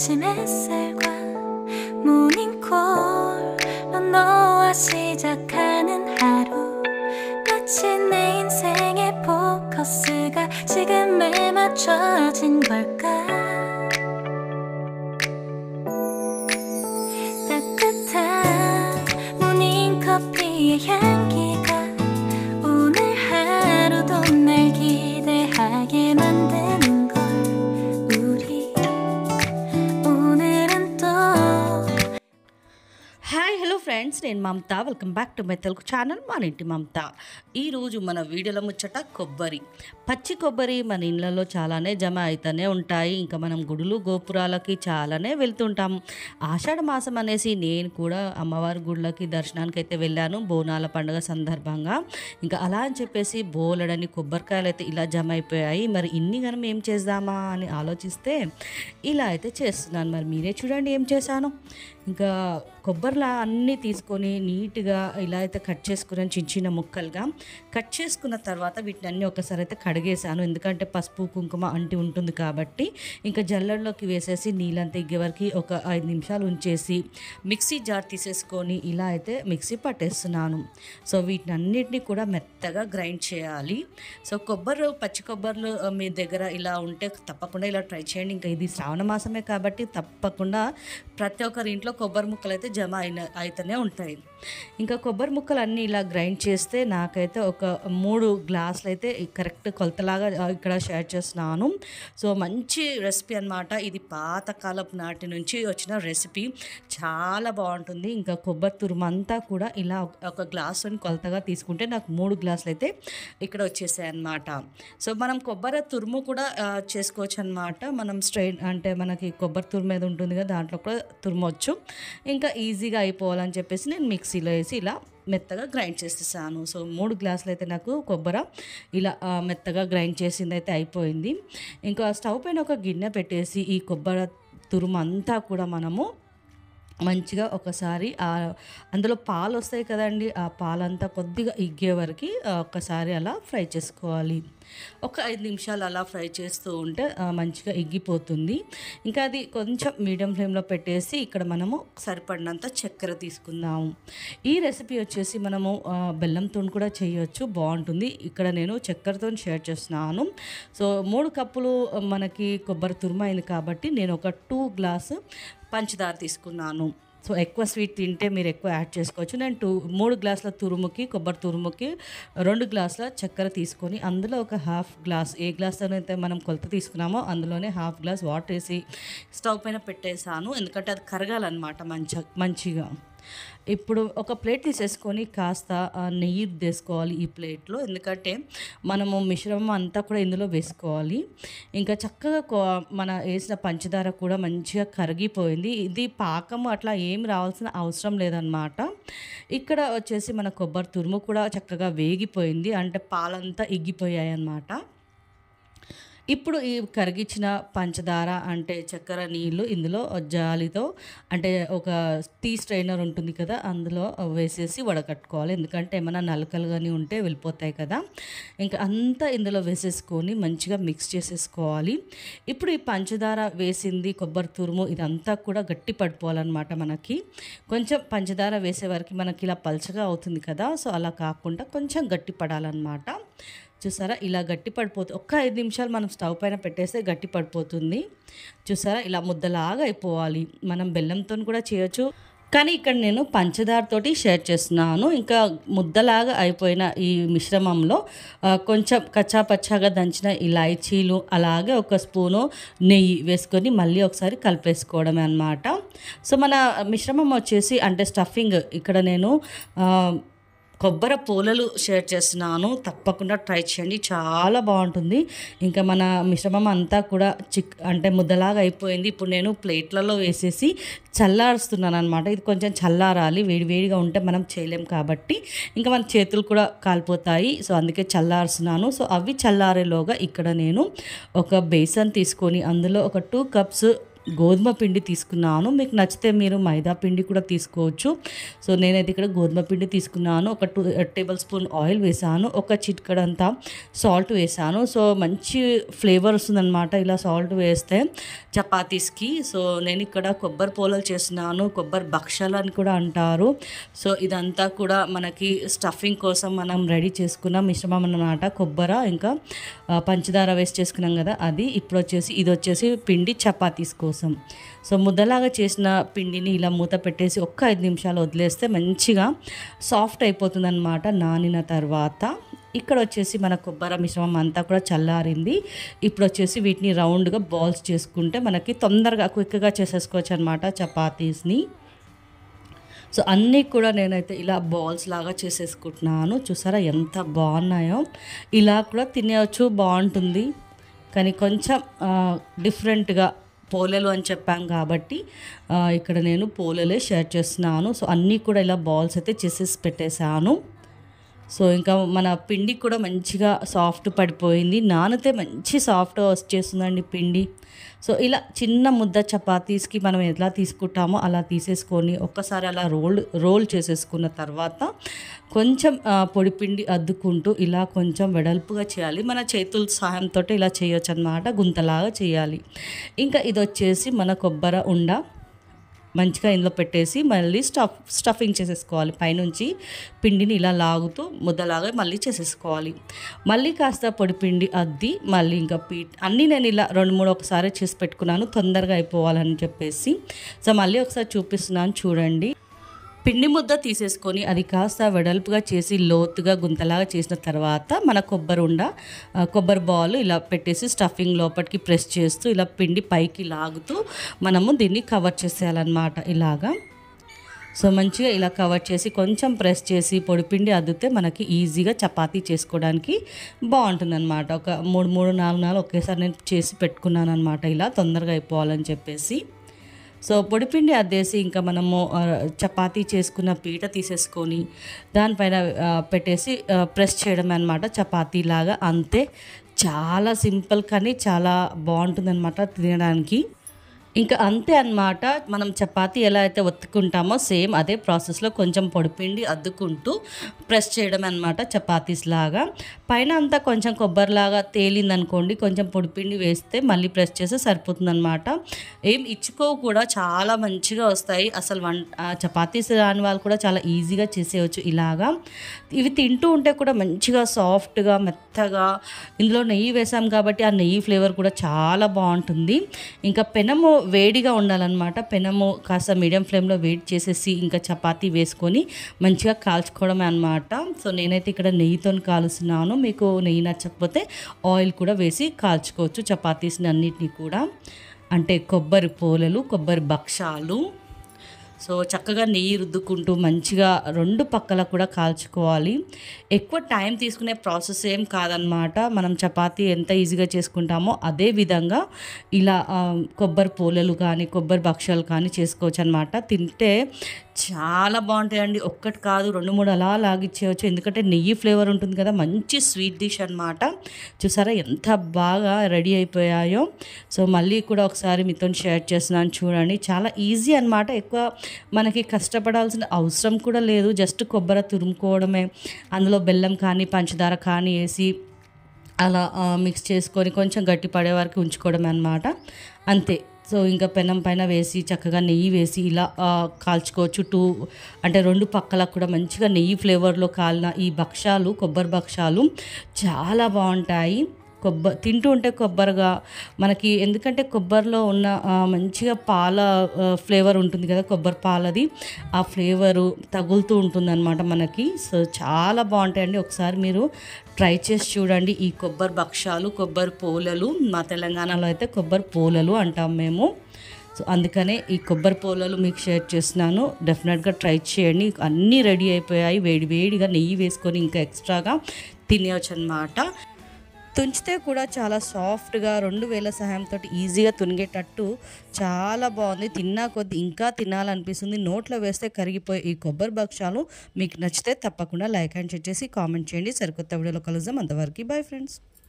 아침 햇살과 모닝콜로 너와 시작하는 하루 마치 내 인생의 포커스가 지금에 맞춰진 걸까 따뜻한 모닝커피의 향기가 오늘 하루도 날 기대하게 만드는 걸 우리 오늘은 또 hi hello friends, నేను Mamata. Welcome back to my Telugu channel మన ఇంటి మమత. ఈరోజు మన వీడియోలో ముచ్చట కొబ్బరి. పచ్చి కొబ్బరి మన ఇళ్ళలో చాలానే జమ అవుతూనే ఉంటాయి. ఇంకా మనం గుడులు గోపురాలకి చాలానే వెళ్తుంటాం. ఆషాఢ మాసం అనేసి నేను కూడా అమ్మవారి గుళ్ళకి దర్శనానికి అయితే వెళ్ళాను బోనాల పండుగ సందర్భంగా. ఇంకా అలా అని చెప్పేసి బోలెడని కొబ్బరికాయలు అయితే ఇలా జమ అయిపోయాయి. మరి ఇన్ని గనం ఏం చేద్దామా అని ఆలోచిస్తే ఇలా అయితే చేస్తున్నాను. మరి మీరే చూడండి ఏం చేశాను. ఇంకా కొబ్బరిలా అన్నీ తీసుకొని నీట్గా ఇలా అయితే కట్ చేసుకుని చిన్న చిన్న ముక్కలుగా కట్ చేసుకున్న తర్వాత వీటిని అన్నీ ఒకసారి అయితే కడిగేసాను. ఎందుకంటే పసుపు కుంకుమ అంటి ఉంటుంది కాబట్టి ఇంకా జల్లెడలోకి వేసేసి నీళ్ళంతా ఇగ్గే వరకు ఒక 5 నిమిషాలు ఉంచేసి మిక్సీ జార్ తీసేసుకొని ఇలా అయితే మిక్సీ పట్టేస్తున్నాను. సో వీటిని అన్నిటినీ కూడా మెత్తగా గ్రైండ్ చేయాలి. సో పచ్చి కొబ్బరిలు మీ దగ్గర ఇలా ఉంటే తప్పకుండా ఇలా ట్రై చేయండి. ఇంకా ఇది శ్రావణ మాసమే కాబట్టి తప్పకుండా ప్రతి ఒక్కరి ఇంట్లో కొబ్బరి ముక్కలు అయితే జమ అయితేనే ఉంటాయి. ఇంకా కొబ్బరి ముక్కలు అన్నీ ఇలా గ్రైండ్ చేస్తే నాకైతే ఒక 3 గ్లాసులు అయితే కరెక్ట్ కొలతలాగా ఇక్కడ షేర్ చేస్తున్నాను. సో మంచి రెసిపీ అనమాట. ఇది పాతకాలపు నాటి నుంచి వచ్చిన రెసిపీ, చాలా బాగుంటుంది. ఇంకా కొబ్బరి తురుమంతా కూడా ఇలా ఒక గ్లాసుని కొలతగా తీసుకుంటే నాకు 3 గ్లాసులు అయితే ఇక్కడ వచ్చేసాయి అన్నమాట. సో మనం కొబ్బరి తురుము కూడా చేసుకోవచ్చు అనమాట. మనం స్ట్రెయిన్ అంటే మనకి కొబ్బరి తురుము మీద ఉంటుంది కదా, దాంట్లో కూడా తురుమొచ్చు. ఇంకా ఈజీగా అయిపోవాలని చెప్పేసి నేను మిక్సీలో వేసి ఇలా మెత్తగా గ్రైండ్ చేసేసాను. సో 3 గ్లాసులు అయితే నాకు కొబ్బరి ఇలా మెత్తగా గ్రైండ్ చేసింది అయితే అయిపోయింది. ఇంకా స్టవ్ పైన ఒక గిన్నె పెట్టేసి ఈ కొబ్బరి తురుము అంతా కూడా మనము మంచిగా ఒకసారి అందులో పాలు వస్తాయి కదండి, ఆ పాలంతా కొద్దిగా ఇగ్గే వరకు ఒకసారి అలా ఫ్రై చేసుకోవాలి. ఒక 5 నిమిషాలు అలా ఫ్రై చేస్తూ ఉంటే మంచిగా ఇగ్గిపోతుంది. ఇంకా అది కొంచెం మీడియం ఫ్లేమ్లో పెట్టేసి ఇక్కడ మనము సరిపడినంత చక్కెర తీసుకుందాము. ఈ రెసిపీ వచ్చేసి మనము బెల్లంతో కూడా చేయొచ్చు, బాగుంటుంది. ఇక్కడ నేను చక్కెరతో షేర్ చేస్తున్నాను. సో 3 కప్పులు మనకి కొబ్బరి తురుము అయింది కాబట్టి నేను ఒక 2 గ్లాసు పంచదార తీసుకున్నాను. సో ఎక్కువ స్వీట్ తింటే మీరు ఎక్కువ యాడ్ చేసుకోవచ్చు. నేను 3 గ్లాసుల తురుముకి కొబ్బరి తురుముకి 2 గ్లాసుల చక్కెర తీసుకొని అందులో ఒక హాఫ్ గ్లాస్, ఏ గ్లాస్తో అయితే మనం కొలత తీసుకున్నామో అందులోనే హాఫ్ గ్లాస్ వాటర్ వేసి స్టవ్ పైన పెట్టేసాను. ఎందుకంటే అది కరగాలన్నమాట మంచిగా. ఇప్పుడు ఒక ప్లేట్ తీసేసుకొని కాస్త నెయ్యి వేసుకోవాలి ఈ ప్లేట్లో. ఎందుకంటే మనము మిశ్రమం అంతా కూడా ఇందులో వేసుకోవాలి. ఇంకా చక్కగా మన వేసిన పంచదార కూడా మంచిగా కరిగిపోయింది. ఇది పాకము అట్లా ఏం రావాల్సిన అవసరం లేదన్నమాట. ఇక్కడ వచ్చేసి మన కొబ్బరి తురుము కూడా చక్కగా వేగిపోయింది, అంటే పాలంతా ఇగ్గిపోయాయి అన్నమాట. ఇప్పుడు ఈ కరిగించిన పంచదార అంటే చక్కెర నీళ్ళు ఇందులో జాలితో అంటే ఒక టీ స్ట్రైనర్ ఉంటుంది కదా, అందులో వేసేసి వడకట్టుకోవాలి. ఎందుకంటే ఏమైనా నలకలు కానీ ఉంటే వెళ్ళిపోతాయి కదా. ఇంకా అంతా ఇందులో వేసేసుకొని మంచిగా మిక్స్ చేసేసుకోవాలి. ఇప్పుడు ఈ పంచదార వేసింది కొబ్బరి తురుము ఇదంతా కూడా గట్టి పడిపోవాలన్నమాట. మనకి కొంచెం పంచదార వేసే వరకు మనకి ఇలా పల్చగా అవుతుంది కదా, సో అలా కాకుండా కొంచెం గట్టి పడాలన్నమాట. చూసారా ఇలా గట్టి పడిపోతుంది. ఒక్క 5 నిమిషాలు మనం స్టవ్ పైన పెట్టేస్తే గట్టి పడిపోతుంది. చూసారా ఇలా ముద్దలాగా అయిపోవాలి. మనం బెల్లంతో కూడా చేయొచ్చు, కానీ ఇక్కడ నేను పంచదారతోటి షేర్ చేస్తున్నాను. ఇంకా ముద్దలాగా అయిపోయిన ఈ మిశ్రమంలో కొంచెం కచ్చాపచ్చాగా దంచిన ఇలాచీలు అలాగే ఒక స్పూను నెయ్యి వేసుకొని మళ్ళీ ఒకసారి కలిపేసుకోవడమే అన్నమాట. సో మన మిశ్రమం వచ్చేసి అంటే స్టఫింగ్ ఇక్కడ నేను కొబ్బరి పూలలు షేర్ చేస్తున్నాను. తప్పకుండా ట్రై చేయండి, చాలా బాగుంటుంది. ఇంకా మన మిశ్రమం అంతా కూడా అంటే ముద్దలాగా అయిపోయింది. ఇప్పుడు నేను ప్లేట్లలో వేసేసి చల్లారుస్తున్నాను అనమాట. ఇది కొంచెం చల్లారాలి, వేడివేడిగా ఉంటే మనం చేయలేం కాబట్టి ఇంకా మన చేతులు కూడా కాలిపోతాయి. సో అందుకే చల్లారుస్తున్నాను. సో అవి చల్లారేలోగా ఇక్కడ నేను ఒక బేసన్ తీసుకొని అందులో ఒక 2 కప్స్ గోధుమ పిండి తీసుకున్నాను. మీకు నచ్చితే మీరు మైదా పిండి కూడా తీసుకోవచ్చు. సో నేనైతే ఇక్కడ గోధుమ పిండి తీసుకున్నాను. ఒక 2 టేబుల్ స్పూన్ ఆయిల్ వేసాను. ఒక చిటికెడంతా సాల్ట్ వేసాను. సో మంచి ఫ్లేవర్ వస్తుందన్నమాట ఇలా సాల్ట్ వేస్తే చపాతీస్కి. సో నేను ఇక్కడ కొబ్బరి పోలలు చేస్తున్నాను. కొబ్బరి భక్షాలు అని కూడా అంటారు. సో ఇదంతా కూడా మనకి స్టఫింగ్ కోసం మనం రెడీ చేసుకున్న మిశ్రమం అన్నమాట. కొబ్బరి ఇంకా పంచదార వేసి చేసుకున్నాం కదా అది. ఇప్పుడు వచ్చేసి ఇది వచ్చేసి పిండి చపాతీస్ కోసం. సో ముద్దలాగా చేసిన పిండిని ఇలా మూత పెట్టేసి ఒక్క 5 నిమిషాలు వదిలేస్తే మంచిగా సాఫ్ట్ అయిపోతుంది అనమాట. నానిన తర్వాత ఇక్కడ వచ్చేసి మన కొబ్బరి మిశ్రమం అంతా కూడా చల్లారింది. ఇప్పుడు వచ్చేసి వీటిని రౌండ్గా బాల్స్ చేసుకుంటే మనకి తొందరగా క్విక్గా చేసేసుకోవచ్చు అనమాట చపాతీస్ని. సో అన్నీ కూడా నేనైతే ఇలా బాల్స్ లాగా చేసేసుకుంటున్నాను. చూసారా ఎంత బాగున్నాయో. ఇలా కూడా తినేయచ్చు, బాగుంటుంది. కానీ కొంచెం డిఫరెంట్గా పోలేలు అని చెప్పాం కాబట్టి ఇక్కడ నేను పోలేలే షేర్ చేస్తున్నాను. సో అన్నీ కూడా ఇలా బాల్స్ అయితే చేసేసి పెట్టేశాను. సో ఇంకా మన పిండి కూడా మంచిగా సాఫ్ట్ పడిపోయింది. నానితే మంచి సాఫ్ట్గా వచ్చేస్తుందండి పిండి. సో ఇలా చిన్న ముద్ద చపాతీస్కి మనం ఎలా తీసుకుంటామో అలా తీసేసుకొని ఒక్కసారి అలా రోల్ చేసేసుకున్న తర్వాత కొంచెం పొడిపిండి అద్దుకుంటూ ఇలా కొంచెం వెడల్పుగా చేయాలి. మన చేతుల సహాయంతో ఇలా చేయొచ్చు అన్నమాట. గుంతలాగా చేయాలి. ఇంకా ఇది వచ్చేసి మన కొబ్బరి ఉండ మంచిగా ఇందులో పెట్టేసి మళ్ళీ స్టఫింగ్ చేసేసుకోవాలి. పైనుంచి పిండిని ఇలా లాగుతూ ముద్దలాగా మళ్ళీ చేసేసుకోవాలి. మళ్ళీ కాస్త పొడిపిండి అద్ది మళ్ళీ ఇంకా అన్నీ నేను ఇలా 2-3 ఒకసారి చేసి పెట్టుకున్నాను తొందరగా అయిపోవాలని చెప్పేసి. సో మళ్ళీ ఒకసారి చూపిస్తున్నాను చూడండి. పిండి ముద్ద తీసేసుకొని అది కాస్త వెడల్పుగా చేసి లోతుగా గుంతలాగా చేసిన తర్వాత మన కొబ్బరి బాల్ ఇలా పెట్టేసి స్టఫింగ్ లోపలికి ప్రెస్ చేస్తూ ఇలా పిండి పైకి లాగుతూ మనము దీన్ని కవర్ చేసేయాలన్నమాట ఇలాగా. సో మంచిగా ఇలా కవర్ చేసి కొంచెం ప్రెస్ చేసి పొడిపిండి అద్దితే మనకి ఈజీగా చపాతీ చేసుకోవడానికి బాగుంటుందన్నమాట. ఒక 3-4 ఒకేసారి నేను చేసి పెట్టుకున్నాను అనమాట ఇలా తొందరగా అయిపోవాలని చెప్పేసి. సో పొడిపిండి అద్దేసి ఇంకా మనము చపాతీ చేసుకున్న పీట తీసేసుకొని దానిపైన పెట్టేసి ప్రెస్ చేయడం అనమాట చపాతీలాగా. అంతే, చాలా సింపుల్ కానీ చాలా బాగుంటుందన్నమాట తినడానికి. ఇంకా అంతే అన్నమాట. మనం చపాతీ ఎలా అయితే ఒత్తుకుంటామో సేమ్ అదే ప్రాసెస్లో కొంచెం పొడిపిండి అద్దుకుంటూ ప్రెస్ చేయడం అనమాట చపాతీస్ లాగా. పైన అంతా కొంచెం కొబ్బరిలాగా తేలిందనుకోండి కొంచెం పొడిపిండి వేస్తే మళ్ళీ ప్రెస్ చేస్తే సరిపోతుందన్నమాట. ఏం ఇచ్చుకోవు కూడా, చాలా మంచిగా వస్తాయి. అసలు చపాతీస్ రాని వాళ్ళు కూడా చాలా ఈజీగా చేసేయచ్చు ఇలాగా. ఇవి తింటూ ఉంటే కూడా మంచిగా సాఫ్ట్గా మెత్తగా. ఇందులో నెయ్యి వేసాం కాబట్టి ఆ నెయ్యి ఫ్లేవర్ కూడా చాలా బాగుంటుంది. ఇంకా పెనము వేడిగా ఉండాలన్నమాట. పెనము కాస్త మీడియం ఫ్లేమ్లో వేడి చేసేసి ఇంకా చపాతీ వేసుకొని మంచిగా కాల్చుకోవడమే అనమాట. సో నేనైతే ఇక్కడ నెయ్యితో కాలుస్తున్నాను. మీకు నెయ్యి నచ్చకపోతే ఆయిల్ కూడా వేసి కాల్చుకోవచ్చు చపాతీస్ని అన్నిటినీ కూడా. అంటే కొబ్బరి పోలలు, కొబ్బరి భక్షాలు. సో చక్కగా నెయ్యి రుద్దుకుంటూ మంచిగా 2 పక్కల కూడా కాల్చుకోవాలి. ఎక్కువ టైం తీసుకునే ప్రాసెస్ ఏం కాదనమాట. మనం చపాతీ ఎంత ఈజీగా చేసుకుంటామో అదే విధంగా ఇలా కొబ్బరి పోలలు కానీ కొబ్బరి భక్షాలు కానీ చేసుకోవచ్చు అనమాట. తింటే చాలా బాగుంటాయండి. ఒక్కటి కాదు 2-3 అలా లాగిచ్చేయచ్చు. ఎందుకంటే నెయ్యి ఫ్లేవర్ ఉంటుంది కదా, మంచి స్వీట్ డిష్ అనమాట. చూసారా ఎంత బాగా రెడీ అయిపోయాయో. సో మళ్ళీ కూడా ఒకసారి మీతో షేర్ చేస్తున్నాను చూడండి. చాలా ఈజీ అనమాట. ఎక్కువ మనకి కష్టపడాల్సిన అవసరం కూడా లేదు. జస్ట్ కొబ్బరి తురుముకోవడమే, అందులో బెల్లం కానీ పంచదార కానీ వేసి అలా మిక్స్ చేసుకొని కొంచెం గట్టి పడే వరకు ఉంచుకోవడమే అనమాట. అంతే. సో ఇంకా పెనం పైన వేసి చక్కగా నెయ్యి వేసి ఇలా కాల్చుకోవచ్చు. అంటే 2 పక్కలకు కూడా మంచిగా నెయ్యి ఫ్లేవర్లో కాలిన ఈ భక్షాలు, కొబ్బరి భక్షాలు చాలా బాగుంటాయి. తింటూ ఉంటే కొబ్బరిగా మనకి, ఎందుకంటే కొబ్బరిలో ఉన్న మంచిగా పాల ఫ్లేవర్ ఉంటుంది కదా, కొబ్బరి పాలది ఆ ఫ్లేవరు తగులుతూ ఉంటుంది అనమాట మనకి. సో చాలా బాగుంటాయండి. ఒకసారి మీరు ట్రై చేసి చూడండి ఈ కొబ్బరి భక్షాలు, కొబ్బరి పోలలు. మా తెలంగాణలో అయితే కొబ్బరి పోలలు అంటాం మేము. సో అందుకనే ఈ కొబ్బరి పోలలు మీకు షేర్ చేస్తున్నాను. డెఫినెట్గా ట్రై చేయండి. అన్నీ రెడీ అయిపోయాయి. వేడిగా నెయ్యి వేసుకొని ఇంకా ఎక్స్ట్రాగా తినేయచ్చు అనమాట. తుంచితే కూడా చాలా సాఫ్ట్గా 2 వేల సహాయంతో ఈజీగా తునిగేటట్టు చాలా బాగుంది. తిన్నా కొద్ది ఇంకా తినాలనిపిస్తుంది. నోట్లో వేస్తే కరిగిపోయే ఈ కొబ్బరి భక్షాలు మీకు నచ్చితే తప్పకుండా లైక్ అండ్ షేర్ చేసి కామెంట్ చేయండి. సరికొత్త వీడియోలో కలుద్దాం. అంతవరకు బై ఫ్రెండ్స్.